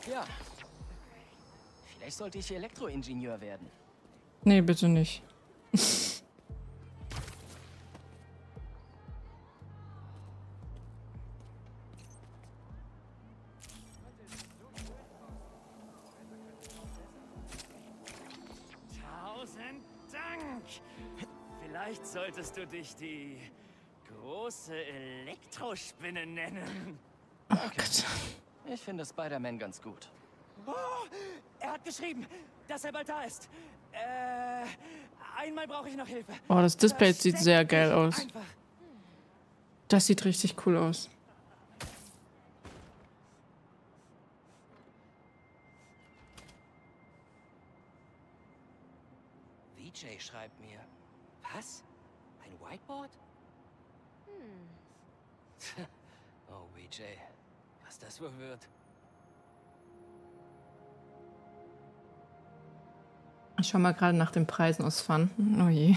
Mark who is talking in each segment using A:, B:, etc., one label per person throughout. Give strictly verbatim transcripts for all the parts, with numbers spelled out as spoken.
A: Tja, vielleicht sollte ich Elektroingenieur werden.
B: Nee, bitte nicht.
A: Tausend Dank! Vielleicht solltest du dich die große Elektrospinne nennen.
B: Oh Gott.
A: Ich finde Spider-Man ganz gut. Oh, er hat geschrieben, dass er bald da ist. Äh, einmal brauche ich noch Hilfe.
B: Oh, das Display
A: Das
B: sieht sehr geil aus.
A: einfach.
B: Das sieht richtig cool aus.
A: V J schreibt mir. Was? Ein Whiteboard? Hm. Oh, V J. Was das wohl wird.
B: Ich schau mal gerade nach den Preisen aus Pfanden. Oh je.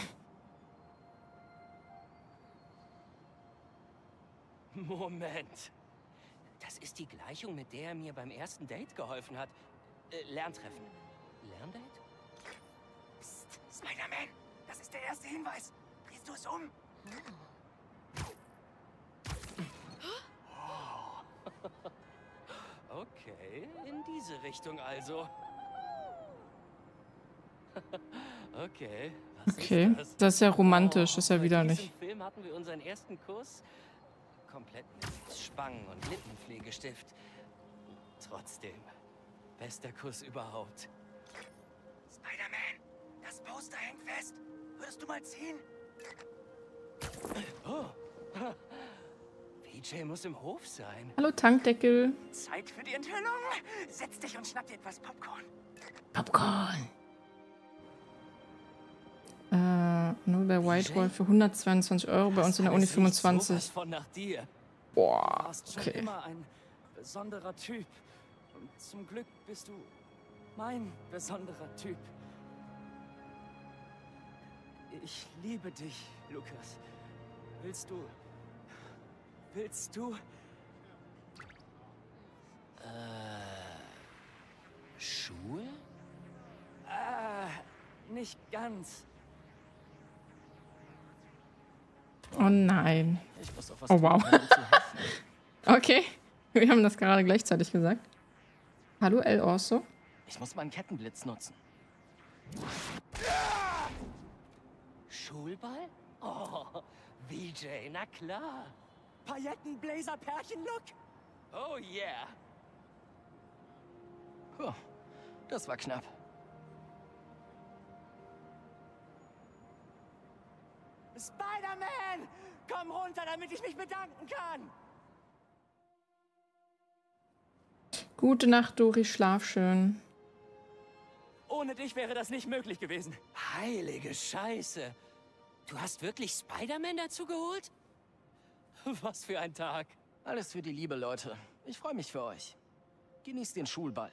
A: Moment. Das ist die Gleichung, mit der er mir beim ersten Date geholfen hat. Äh, Lerntreffen. Lerndate? Psst, Spider-Man. Das ist der erste Hinweis. Drehst du es um? Okay, in diese Richtung also. Okay. Was
B: Okay,
A: ist das?
B: das ist ja romantisch, ist ja
A: Bei
B: widerlich.
A: diesem Film hatten wir unseren ersten Kuss. Komplett mit Spangen- und Lippenpflegestift. Trotzdem. Bester Kuss überhaupt. Spider-Man, das Poster hängt fest. Würdest du mal ziehen? Oh. V J muss im Hof sein.
B: Hallo Tankdeckel.
A: Zeit für die Enthüllung. Setz dich und schnapp dir etwas Popcorn.
B: Popcorn. Äh, nur bei Whitewall für hundertzweiundzwanzig Euro, bei uns in der Uni fünfundzwanzig.
A: Von nach dir. Du
B: Boah,
A: warst schon
B: okay.
A: immer ein besonderer Typ. Und zum Glück bist du mein besonderer Typ. Ich liebe dich, Lukas. Willst du... Willst du... Äh... Schuhe? Äh, nicht ganz.
B: Oh nein.
A: Ich muss auf was
B: Oh
A: tun,
B: wow.
A: um dir zu helfen.
B: Okay, wir haben das gerade gleichzeitig gesagt. Hallo El Orso.
A: Ich muss meinen Kettenblitz nutzen. Schulball? Oh, V J, na klar. Pailletten-Blazer-Pärchen-Look? Oh yeah. Puh, das war knapp. Spider-Man! Komm runter, damit ich mich bedanken kann!
B: Gute Nacht, Dori, schlaf schön.
A: Ohne dich wäre das nicht möglich gewesen. Heilige Scheiße. Du hast wirklich Spider-Man dazu geholt? Was für ein Tag. Alles für die Liebe, Leute. Ich freue mich für euch. Genießt den Schulball.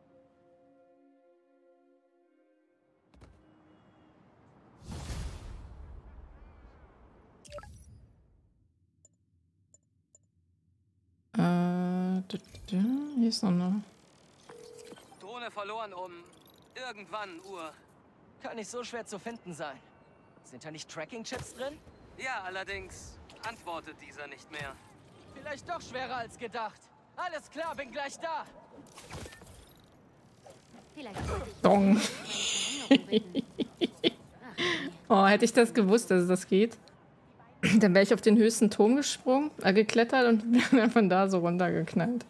B: Äh, hier ist noch eine.
A: Drohne verloren um irgendwann Uhr. Kann nicht so schwer zu finden sein. Sind da nicht Tracking-Chips drin? Ja, allerdings antwortet dieser nicht mehr. Vielleicht doch schwerer als gedacht. Alles klar, bin gleich da.
C: Vielleicht sollte ich
B: Dong.
C: Verlängerung bitten.
B: Oh, hätte ich das gewusst, dass das geht. Dann wäre ich auf den höchsten Turm gesprungen, äh, geklettert und wäre von da so runtergeknallt.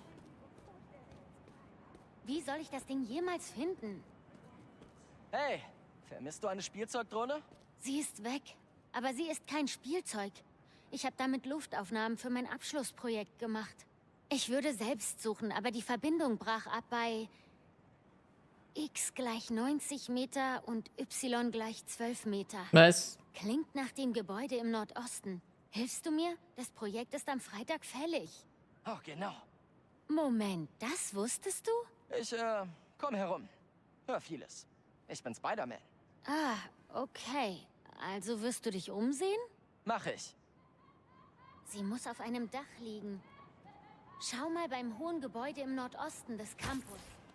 C: Wie soll ich das Ding jemals finden?
A: Hey, vermisst du eine Spielzeugdrohne?
C: Sie ist weg. Aber sie ist kein Spielzeug. Ich habe damit Luftaufnahmen für mein Abschlussprojekt gemacht. Ich würde selbst suchen, aber die Verbindung brach ab bei x gleich neunzig Meter und y gleich zwölf Meter.
B: Was?
C: Klingt nach dem Gebäude im Nordosten. Hilfst du mir? Das Projekt ist am Freitag fällig.
A: Oh, genau.
C: Moment, das wusstest du?
A: Ich, äh, komm herum. Hör vieles. Ich bin Spider-Man.
C: Ah, okay. Also wirst du dich umsehen?
A: Mach ich.
C: Sie muss auf einem Dach liegen. Schau mal beim hohen Gebäude im Nordosten des Campus.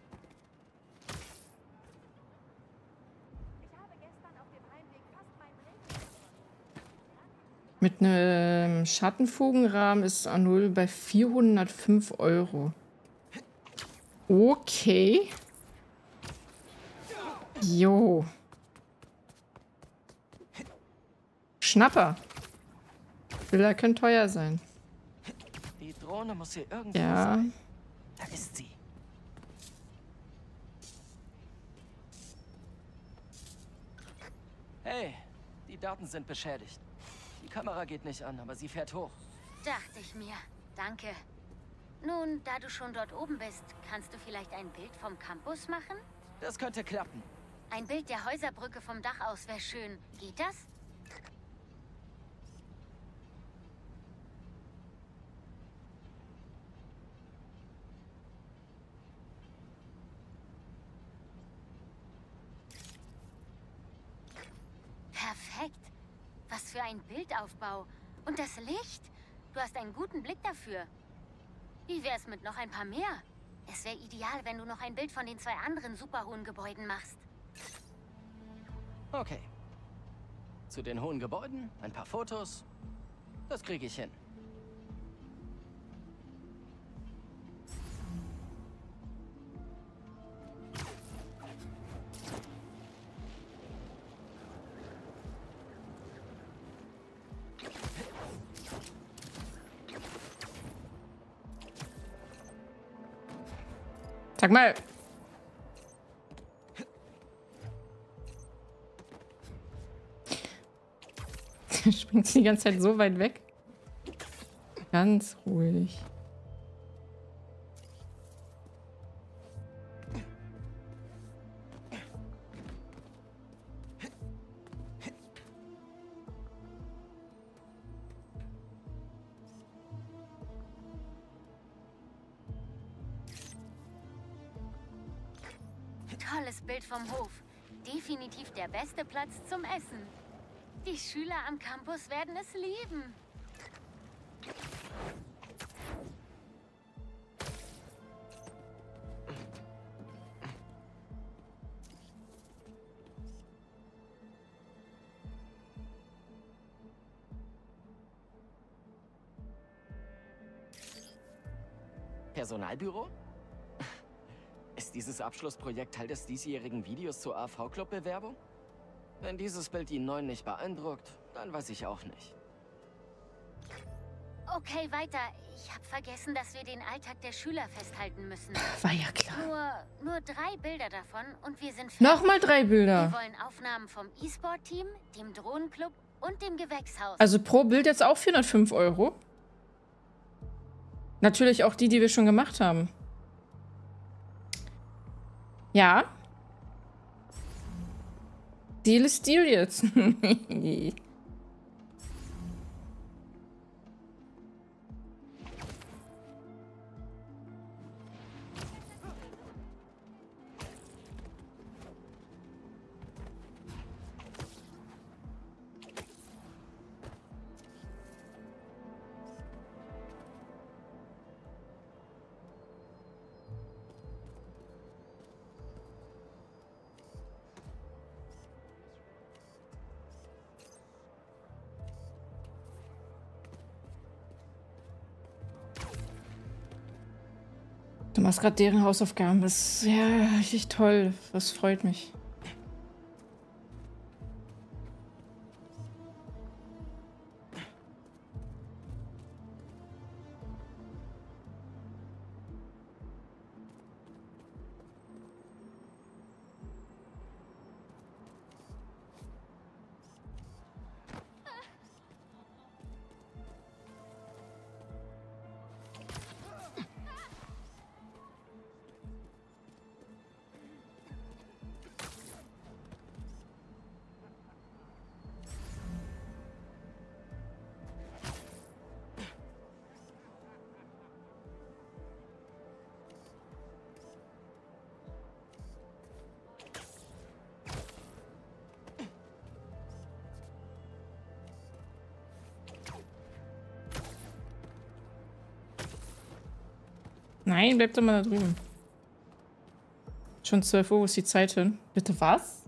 B: Mit einem Schattenfugenrahmen ist A null bei vierhundertfünf Euro. Okay. Jo. Schnapper. Bilder können teuer sein.
A: Die Drohne muss hier irgendwo
B: Ja.
A: sein. Da ist sie. Hey, die Daten sind beschädigt. Die Kamera geht nicht an, aber sie fährt hoch.
C: Dachte ich mir. Danke. Nun, da du schon dort oben bist, kannst du vielleicht ein Bild vom Campus machen?
A: Das könnte klappen.
C: Ein Bild der Häuserbrücke vom Dach aus wäre schön. Geht das? Perfekt. Was für ein Bildaufbau. Und das Licht? Du hast einen guten Blick dafür. Wie wär's mit noch ein paar mehr? Es wäre ideal, wenn du noch ein Bild von den zwei anderen super hohen Gebäuden machst.
A: Okay. Zu den hohen Gebäuden, ein paar Fotos. Das kriege ich hin.
B: Sag mal. Springt sie die ganze Zeit so weit weg? Ganz ruhig.
C: Tolles Bild vom Hof. Definitiv der beste Platz zum Essen. Die Schüler am Campus werden es lieben.
A: Personalbüro? Ist dieses Abschlussprojekt Teil des diesjährigen Videos zur A V-Club-Bewerbung? Wenn dieses Bild die Neuen nicht beeindruckt, dann weiß ich auch nicht.
C: Okay, weiter. Ich habe vergessen, dass wir den Alltag der Schüler festhalten müssen.
B: War ja klar.
C: Nur, nur drei Bilder davon und wir sind fertig.
B: Nochmal drei Bilder.
C: Wir wollen Aufnahmen vom E-Sport-Team, dem Drohnenclub und dem Gewächshaus.
B: Also pro Bild jetzt auch vierhundertfünf Euro. Natürlich auch die, die wir schon gemacht haben. Ja. Deal ist Deal jetzt. Du machst gerade deren Hausaufgaben. Das ist ja richtig toll. Das freut mich. Nein, bleib doch mal da drüben. Schon zwölf Uhr, wo ist die Zeit hin? Bitte was?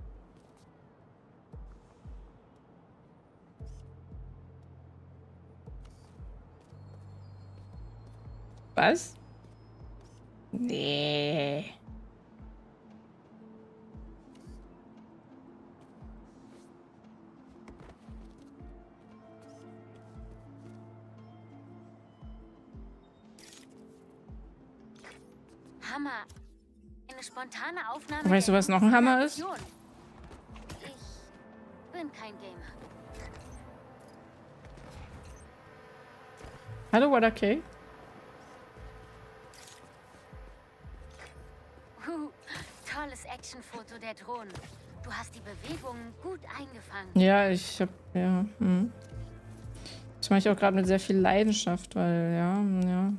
B: Was? Nee.
C: Hammer. Eine spontane Aufnahme.
B: Weißt du, was noch ein Hammer ist?
C: Ich bin kein Gamer.
B: Hallo, what okay?
C: Uh, tolles Actionfoto der Drohnen. Du hast die Bewegungen gut eingefangen.
B: Ja, ich hab, ja. Hm. Das mache ich auch gerade mit sehr viel Leidenschaft, weil, ja, ja.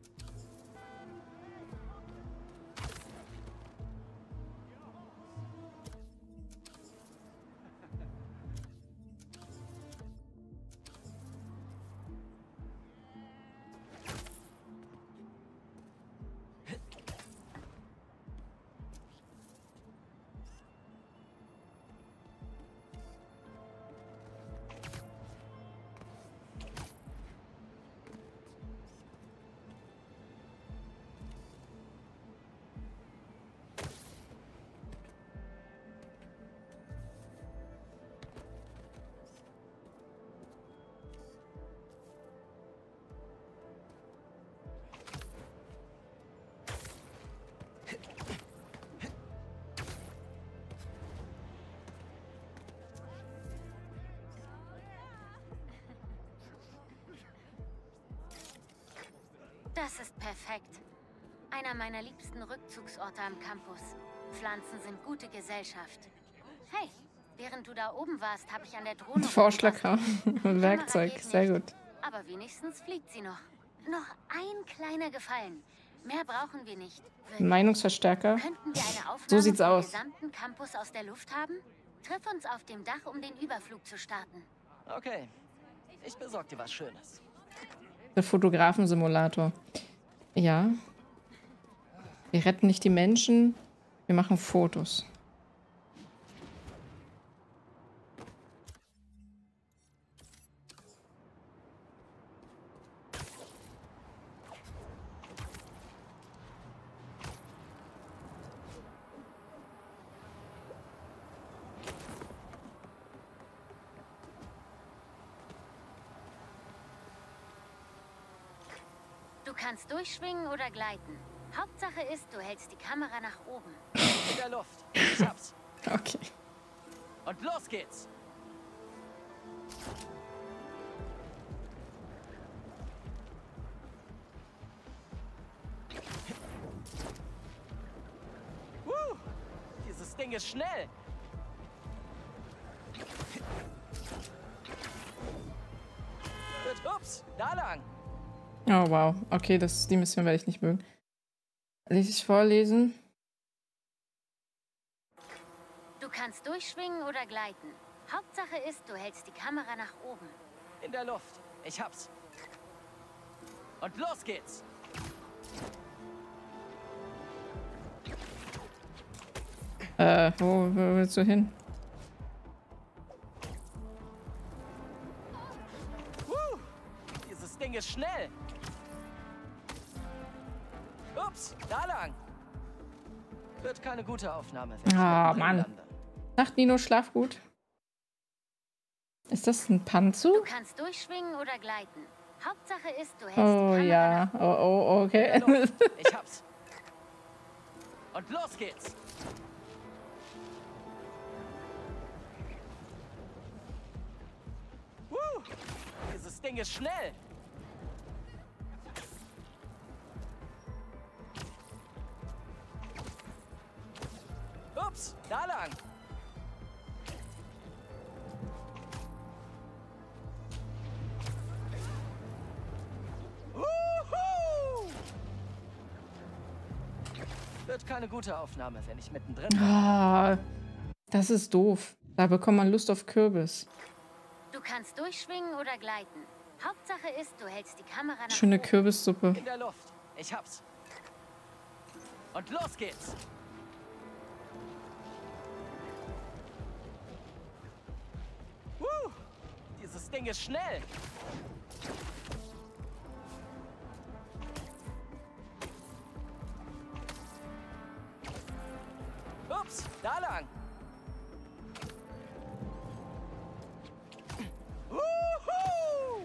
C: Das ist perfekt. Einer meiner liebsten Rückzugsorte am Campus. Pflanzen sind gute Gesellschaft. Hey, während du da oben warst, habe ich an der Drohne...
B: Vorschlag, Werkzeug, sehr gut.
C: Aber wenigstens fliegt sie noch. Noch ein kleiner Gefallen. Mehr brauchen wir nicht. Wirklich.
B: Meinungsverstärker.
C: Könnten wir eine Aufnahme
B: So sieht's
C: vom
B: aus.
C: gesamten Campus aus der Luft haben? Triff uns auf dem Dach, um den Überflug zu starten.
A: Okay, ich besorge dir was Schönes.
B: Der Fotografensimulator. Ja. Wir retten nicht die Menschen, wir machen Fotos.
C: Du kannst durchschwingen oder gleiten. Hauptsache ist, du hältst die Kamera nach oben.
A: In der Luft. Ich hab's.
B: Okay.
A: Und los geht's. Uh, dieses Ding ist schnell. Ups, da lang.
B: Oh, wow. Okay, das, die Mission werde ich nicht mögen. Lese ich vorlesen?
C: Du kannst durchschwingen oder gleiten. Hauptsache ist, du hältst die Kamera nach oben.
A: In der Luft. Ich hab's. Und los geht's.
B: Äh, wo, wo willst du hin?
A: Uh, dieses Ding ist schnell. Ups, da lang. Wird keine gute Aufnahme.
B: Ah, Mann. Nacht, Nino, schlaf gut. Ist das ein Panzu?
C: Du kannst durchschwingen oder gleiten. Hauptsache ist, du hältst
B: Oh
C: die Kamera
B: ja.
C: nach oben.
B: Oh, oh, okay.
A: Ich hab's. Und los geht's. Uh, dieses Ding ist schnell. Ups, da lang. Uhu! Wird keine gute Aufnahme, wenn ich mittendrin bin.
B: Ah, das ist doof. Da bekommt man Lust auf Kürbis.
C: Du kannst durchschwingen oder gleiten. Hauptsache ist, du hältst die Kamera nach
B: Schöne
C: oben.
B: Kürbissuppe.
A: In der Luft. Ich hab's. Und los geht's. Uh, dieses Ding ist schnell. Da lang. Uhu!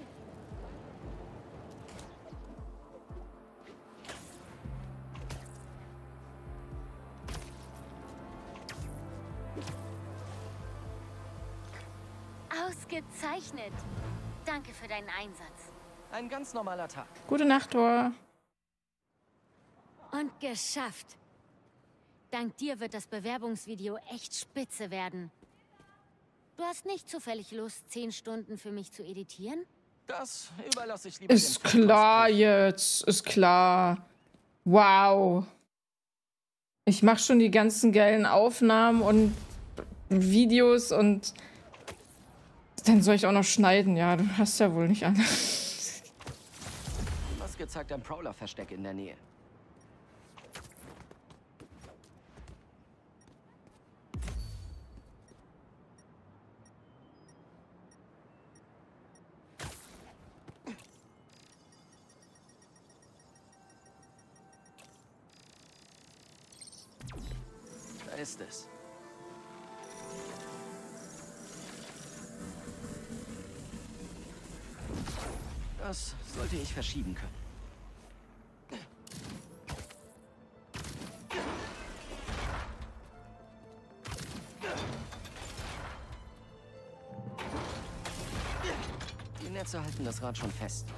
C: Ausgezeichnet. Danke für deinen Einsatz.
A: Ein ganz normaler Tag.
B: Gute Nacht, Thor.
C: Und geschafft. Dank dir wird das Bewerbungsvideo echt spitze werden. Du hast nicht zufällig Lust, zehn Stunden für mich zu editieren?
A: Das überlasse ich lieber.
B: Ist klar jetzt. Ist klar. Wow. Ich mache schon die ganzen geilen Aufnahmen und Videos und dann soll ich auch noch schneiden. Ja, du hast ja wohl nicht an.
A: Was gezeigt ein Prowler-Versteck in der Nähe. Da ist es. Das sollte ich verschieben können. Die Netze halten das Rad schon fest.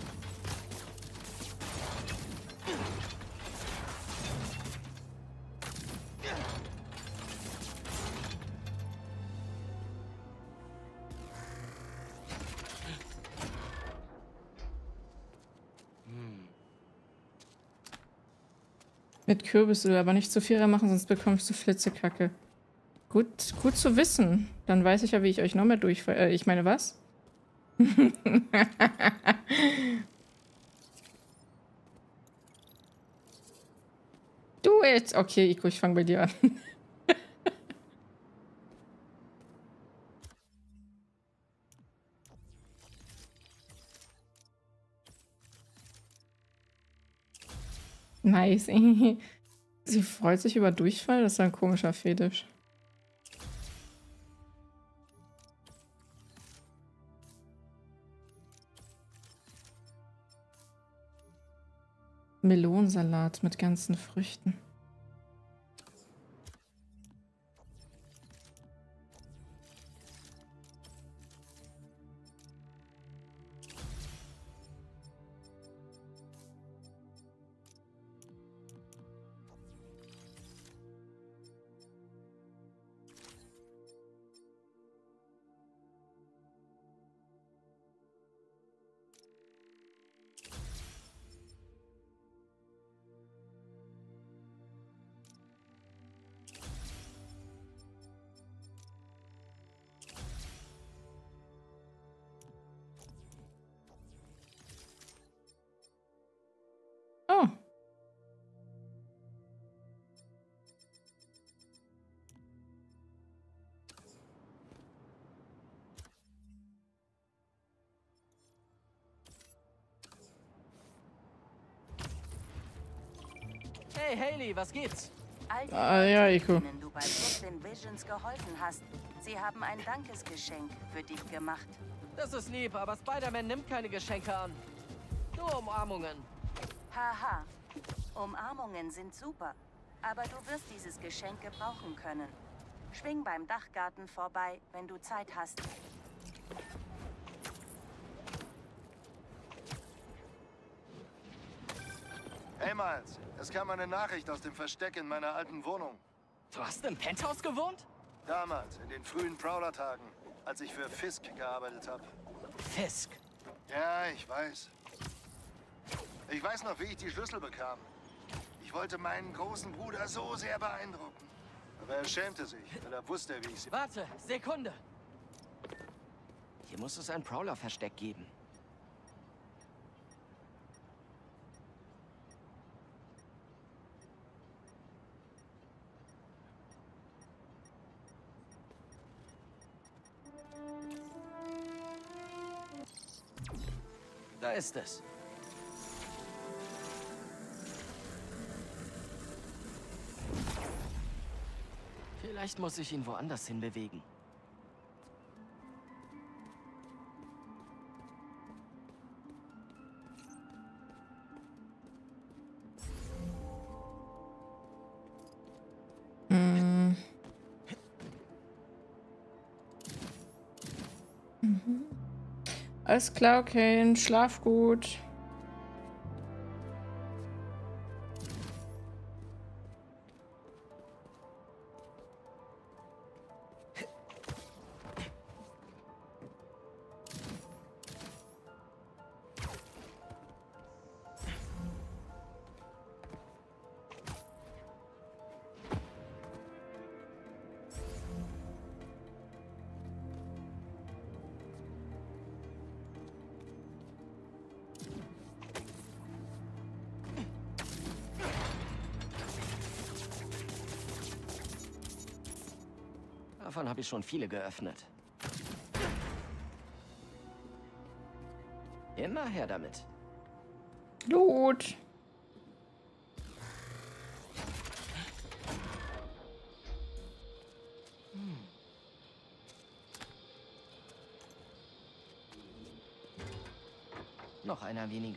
B: Mit Kürbisöl, aber nicht zu viel reinmachen, sonst bekommst du Flitzekacke. Gut, gut zu wissen. Dann weiß ich ja, wie ich euch noch mehr durchfall. Äh, ich meine, was? Do it! Okay, Iko, ich fange bei dir an. Nice. Sie freut sich über Durchfall? Das ist ein komischer Fetisch. Melonensalat mit ganzen Früchten. Oh.
A: Hey, Hailey, was gibt's?
D: All die
B: Ah, ja,
D: Leute,
B: Iko.
D: denen du bei Brooklyn Visions geholfen hast, sie haben ein Dankesgeschenk für dich gemacht.
A: Das ist lieb, aber Spider-Man nimmt keine Geschenke an. Nur Umarmungen.
D: Haha, Umarmungen sind super, aber du wirst dieses Geschenk gebrauchen können. Schwing beim Dachgarten vorbei, wenn du Zeit hast.
E: Hey Miles, es kam eine Nachricht aus dem Versteck in meiner alten Wohnung.
A: Du hast im Penthouse gewohnt?
E: Damals, in den frühen Prowler-Tagen, als ich für Fisk gearbeitet habe.
A: Fisk.
E: Ja, ich weiß. Ich weiß noch, wie ich die Schlüssel bekam. Ich wollte meinen großen Bruder so sehr beeindrucken. Aber er schämte sich, weil er wusste, wie ich sie...
A: Warte, Sekunde. Hier muss es ein Prowler-Versteck geben. Da ist es. Vielleicht muss ich ihn woanders hinbewegen.
B: Hm. Mhm. Alles klar, okay. Schlaf gut.
A: Davon habe ich schon viele geöffnet. Immer her damit.
B: Blut.
A: Hm. Noch einer weniger.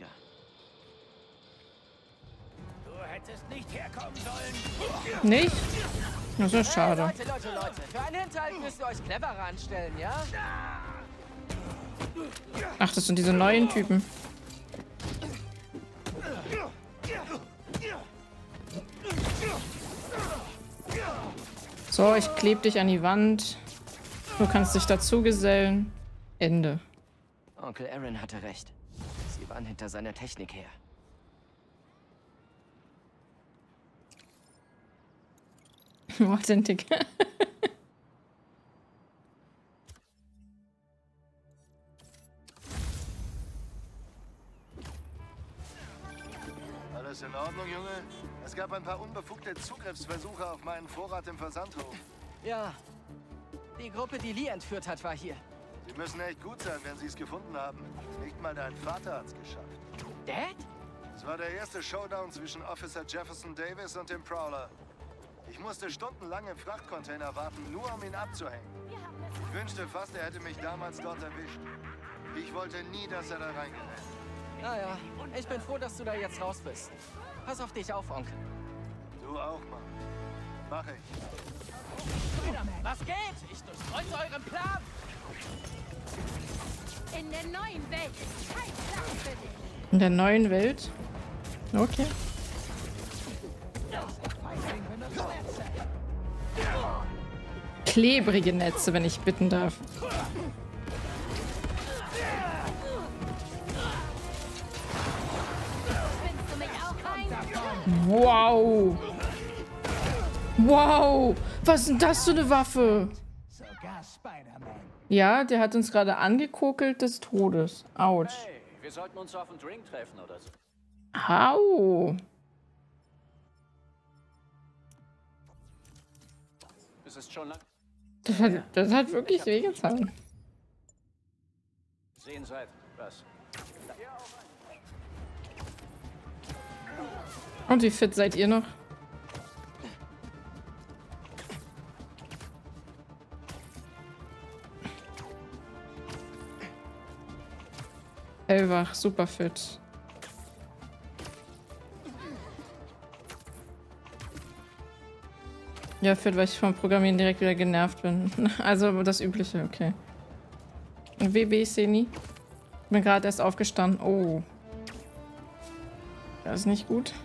F: Du hättest nicht herkommen sollen.
B: Nicht? Das ist schade.
A: Hey, Leute, Leute, Leute. Für einen Hinterhalt müsst ihr euch cleverer anstellen, ja?
B: Ach, das sind diese neuen Typen. So, ich kleb dich an die Wand. Du kannst dich dazu gesellen. Ende.
A: Onkel Aaron hatte recht. Sie waren hinter seiner Technik her.
B: Authentic.
E: Alles in Ordnung, Junge? Es gab ein paar unbefugte Zugriffsversuche auf meinen Vorrat im Versandhof.
A: Ja. Die Gruppe, die Lee entführt hat, war hier.
E: Sie müssen echt gut sein, wenn sie es gefunden haben. Nicht mal dein Vater hat's geschafft.
A: Dad?
E: Es war der erste Showdown zwischen Officer Jefferson Davis und dem Prowler. Ich musste stundenlang im Frachtcontainer warten, nur um ihn abzuhängen. Ich wünschte fast, er hätte mich damals dort erwischt. Ich wollte nie, dass er da reingerät.
A: Naja, ich bin froh, dass du da jetzt raus bist. Pass auf dich auf, Onkel.
E: Du auch, Mann. Mach ich.
F: Was geht? Ich durchkreuze euren Plan.
C: In der neuen Welt ist kein Platz für dich.
B: In der neuen Welt? Okay. Klebrige Netze, wenn ich bitten darf. Wow. Wow. Was ist denn das für eine Waffe?
F: Sogar Spider-Man.
B: Ja, der hat uns gerade angekokelt des Todes. Autsch.
G: Hey, wir sollten uns auf einen Drink treffen oder so.
B: Au.
G: Es ist schon lang.
B: Das hat, das hat wirklich wehgetan.
G: Sehen seit was?
B: Und wie fit seid ihr noch? Hellwach, super fit. Ja, fit, weil ich vom Programmieren direkt wieder genervt bin. Also das Übliche, okay. W B Seni. Bin gerade erst aufgestanden. Oh. Das ist nicht gut.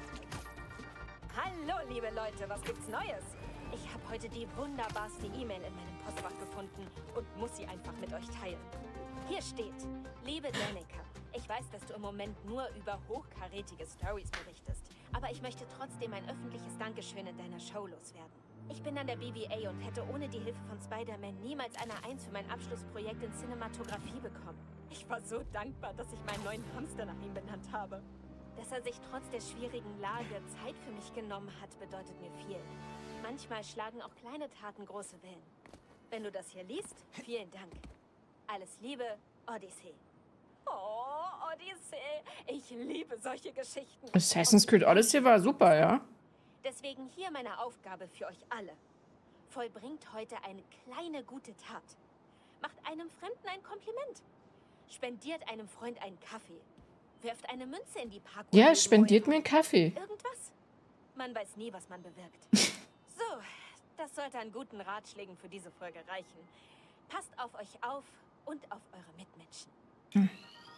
H: Hallo, liebe Leute, was gibt's Neues? Ich habe heute die wunderbarste E-Mail in meinem Postfach gefunden und muss sie einfach mit euch teilen. Hier steht: Liebe Danica, ich weiß, dass du im Moment nur über hochkarätige Stories berichtest, aber ich möchte trotzdem ein öffentliches Dankeschön in deiner Show loswerden. Ich bin an der B B A und hätte ohne die Hilfe von Spider-Man niemals eine Eins für mein Abschlussprojekt in Cinematografie bekommen. Ich war so dankbar, dass ich meinen neuen Hamster nach ihm benannt habe. Dass er sich trotz der schwierigen Lage Zeit für mich genommen hat, bedeutet mir viel. Manchmal schlagen auch kleine Taten große Wellen. Wenn du das hier liest, vielen Dank. Alles Liebe, Odyssey. Oh, Odyssey. Ich liebe solche Geschichten.
B: Assassin's Creed Odyssey war super, ja?
H: Deswegen hier meine Aufgabe für euch alle. Vollbringt heute eine kleine gute Tat. Macht einem Fremden ein Kompliment. Spendiert einem Freund einen Kaffee. Werft eine Münze in die Parkour.
B: Ja, spendiert mir einen Kaffee.
H: Irgendwas? Man weiß nie, was man bewirkt. So, das sollte an guten Ratschlägen für diese Folge reichen. Passt auf euch auf und auf eure Mitmenschen. Hm.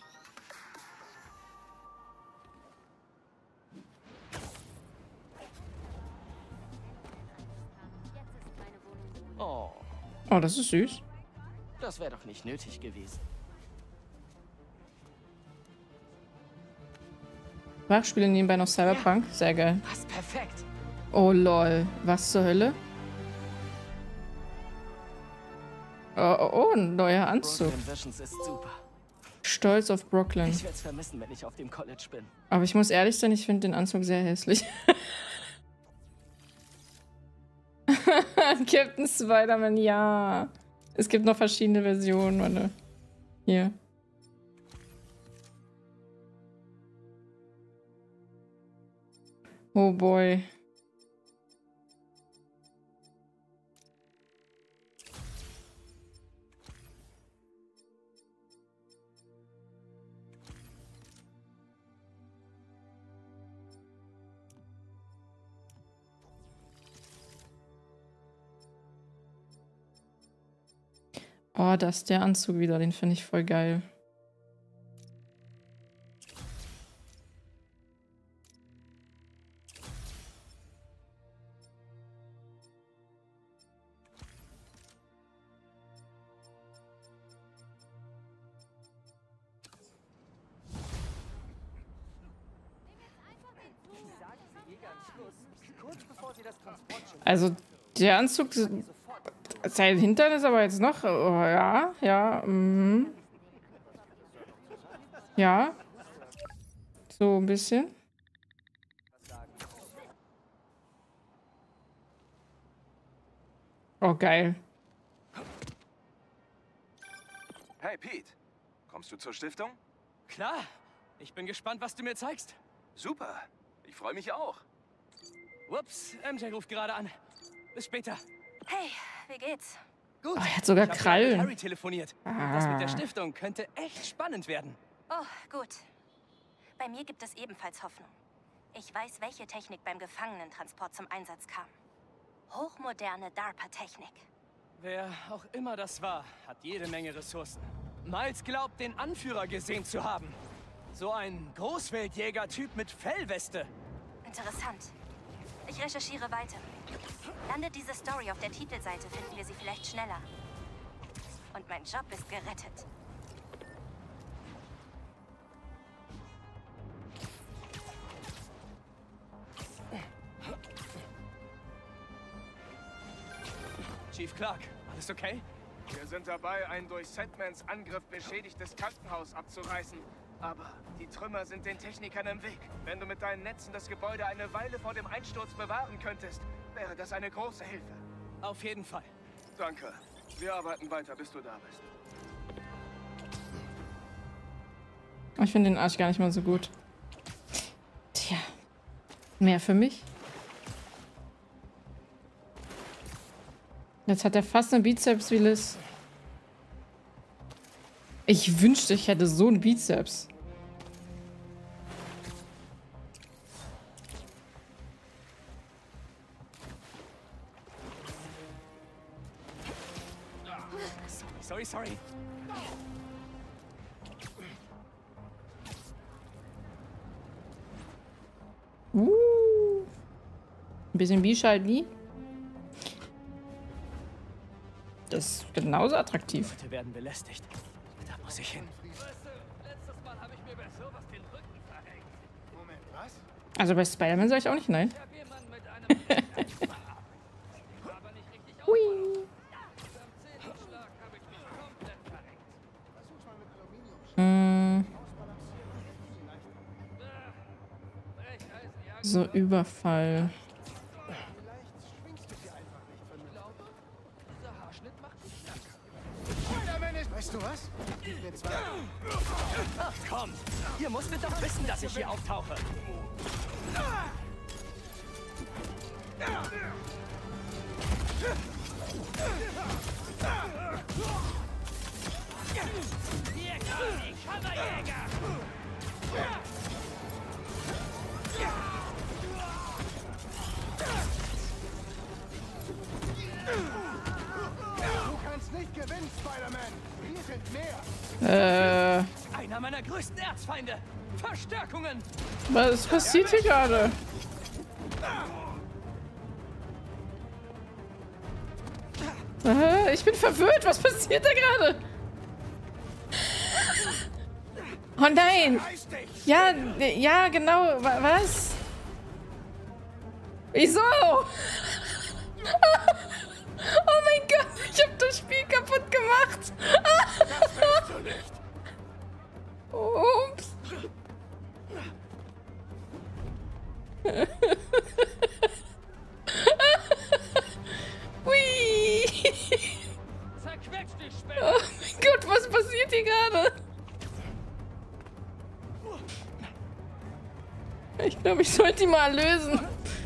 A: Oh.
B: Oh, das ist süß.
A: Das wäre doch nicht nötig gewesen.
B: Ach, spiele nebenbei noch Cyberpunk.
A: Ja.
B: Sehr geil.
A: Passt perfekt.
B: Oh lol. Was zur Hölle? Oh, oh, oh, ein neuer Anzug.
A: Visions ist super.
B: Stolz auf Brooklyn.
A: Ich werde es vermissen, wenn ich auf dem College bin.
B: Aber ich muss ehrlich sein, ich finde den Anzug sehr hässlich. Captain Spider-Man, ja. Es gibt noch verschiedene Versionen, warte. Hier. Oh boy. Oh, das ist der Anzug wieder, den finde ich voll geil. Also, der Anzug, sein Hintern ist aber jetzt noch, oh, ja, ja, mhm. Ja. So ein bisschen. Oh, geil.
E: Hey, Pete. Kommst du zur Stiftung?
A: Klar. Ich bin gespannt, was du mir zeigst.
E: Super. Ich freue mich auch.
A: Ups, M J ruft gerade an. Bis später.
D: Hey, wie geht's?
A: Gut.
B: Oh, er hat sogar
A: ich hab
B: Krallen.
A: mit Harry telefoniert.
B: Ah.
A: Das mit der Stiftung könnte echt spannend werden.
D: Oh, gut. Bei mir gibt es ebenfalls Hoffnung. Ich weiß, welche Technik beim Gefangenentransport zum Einsatz kam. Hochmoderne DARPA-Technik.
A: Wer auch immer das war, hat jede Menge Ressourcen. Miles glaubt, den Anführer gesehen zu haben. So ein Großwildjäger-Typ mit Fellweste.
D: Interessant. Ich recherchiere weiter. Landet diese Story auf der Titelseite, finden wir sie vielleicht schneller. Und mein Job ist gerettet.
A: Chief Clark, alles okay?
I: Wir sind dabei, ein durch Sandmans Angriff beschädigtes Krankenhaus abzureißen. Aber die Trümmer sind den Technikern im Weg. Wenn du mit deinen Netzen das Gebäude eine Weile vor dem Einsturz bewahren könntest, wäre das eine große Hilfe.
A: Auf jeden Fall.
I: Danke. Wir arbeiten weiter, bis du da bist.
B: Ich finde den Arsch gar nicht mal so gut. Tja. Mehr für mich. Jetzt hat er fast eine Bizeps wie Liz. Ich wünschte, ich hätte so einen Bizeps.
A: Sorry, sorry.
B: Uh. Ein bisschen B-Schalt wie. Das ist genauso attraktiv.
A: Leute werden belästigt. Da muss ich hin. Letztes Mal habe ich mir bei sowas den Rücken verhängt.
E: Moment, was?
B: Also bei Spider-Man sage ich auch nicht nein.
A: Ich habe jemanden mit einem aber nicht richtig
B: Hui.
A: Beim zehnten Schlag habe ich mich komplett verrenkt.
E: Versuch's mal mit Aluminium.
B: Mm, so Überfall.
E: Weißt du was? Gib mir zwei.
A: Ach komm, ihr musstet doch wissen, dass ich hier auftauche.
F: Hier kommen die Kammerjäger!
E: Du kannst nicht gewinnen, Spider-Man. Wir sind mehr.
B: Äh,
F: Einer meiner größten Erzfeinde! Verstärkungen!
B: was passiert hier gerade? Äh, ich bin verwirrt. Was passiert da gerade? Oh nein! Ja, ja, genau. Wa- Was? Wieso? Oh mein Gott, ich hab das Spiel kaputt gemacht. Ups. Hui.
F: Zerquetscht dich,
B: Oh
F: Spinne!
B: mein Gott, was passiert hier gerade? Ich glaube, ich sollte die mal lösen.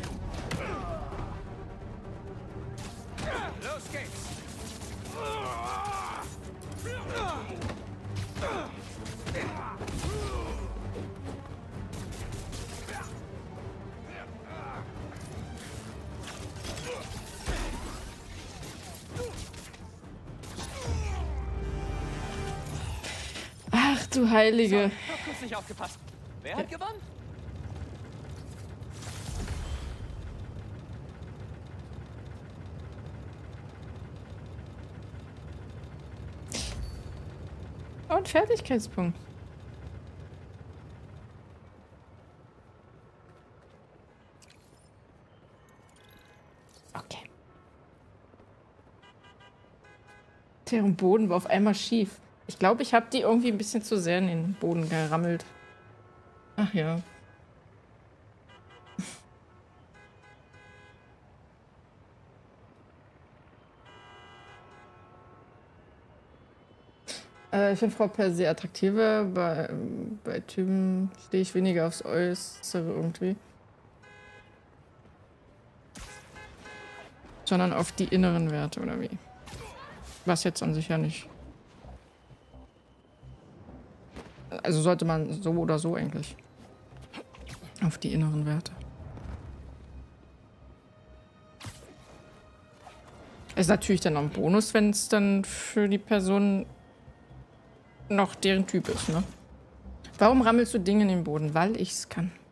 I: Los geht's!
B: Ach du Heilige.
F: Hab kurz nicht aufgepasst. Wer hat gewonnen?
B: Und Fertigkeitspunkt. Okay. Deren Boden war auf einmal schief. Ich glaube, ich habe die irgendwie ein bisschen zu sehr in den Boden gerammelt. Ach ja. äh, ich finde Frau Per sehr attraktiver. Bei, bei Typen stehe ich weniger aufs Äußere irgendwie. Sondern auf die inneren Werte, oder wie? Was jetzt an sich ja nicht. Also sollte man so oder so eigentlich. Auf die inneren Werte. Ist natürlich dann noch ein Bonus, wenn es dann für die Person noch deren Typ ist, ne? Warum rammelst du Dinge in den Boden? Weil ich's kann.